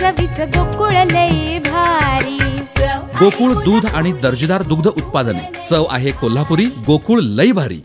चवीच गोकुळ लई भारी। गोकुळ दूध आणि दर्जेदार दुग्ध उत्पादने, चव आहे कोल्हापुरी, गोकुळ लई भारी।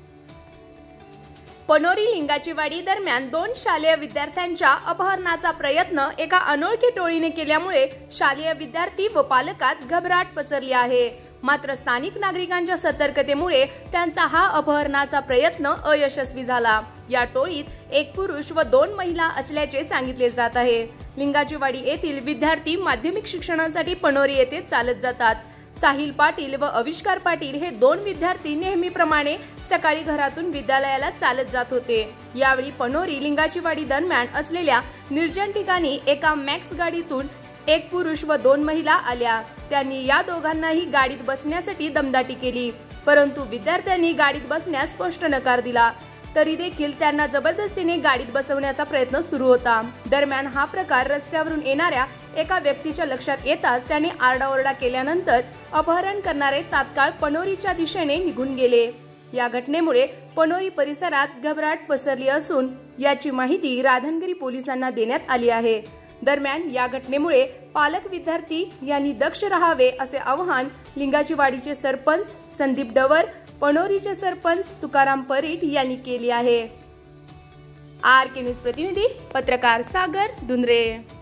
पनोरी लिंगाची वाडी दरम्यान 2 शालेय विद्यार्थ्यांच्या अपहरणाचा प्रयत्न एका अनोळखी टोळीने केल्यामुळे शालेय विद्यार्थी व पालकात घबराट पसरली आहे। मात्र स्थानिक नागरिकांच्या सतर्कतेमुळे त्यांचा हा अपहरणाचा प्रयत्न अयशस्वी झाला। या टोळीत 1 पुरुष व 2 महिला असल्याचे सांगितले जात आहे। लिंगाची वाडी येथील विद्यार्थी माध्यमिक शिक्षणासाठी पनोरी येथे चालत जातात। साहिल पाटील व अविष्कार पाटील हे 2 विद्यार्थी नेहमीप्रमाणे सकाळी घरातून विद्यालयाला चालत जात होते। यावेळी पनोरी लिंगाची वाडी दरम्यान असलेल्या निर्जन ठिकाणी एका मॅक्स गाडीतून 1 पुरुष व 2 महिला आल्या। त्यांनी या दोघांनाही गाडीत बसण्यासाठी दमदाटी केली, परंतु विद्यार्थ्यांनी गाडीत बसण्यास स्पष्ट नकार दिला। तरी देखील त्यांना जबरदस्तीने गाडीत बसवण्याचा प्रयत्न सुरू होता। दरम्यान हा प्रकार रस्त्यावरून येणाऱ्या एका व्यक्तीच्या लक्षात येताच त्याने आरडाओरडा केल्यानंतर अपहरण करणारे तात्काळ पनोरीच्या दिशेने निघून गेले। या घटनेमुळे पनोरी परिसरात घबराट पसरली असून याची माहिती राधानगरी पोलिसांना देण्यात आली आहे। दरम्यान या घटनेमुळे पालक विद्यार्थी यांनी दक्ष राहावे असे आवाहन लिंगाची वाडीचे सरपंच संदीप डवर, पनोरीचे सरपंच तुकाराम परीट यांनी केले आहे। आर के न्यूज प्रतिनिधी पत्रकार सागर डुंद्रे।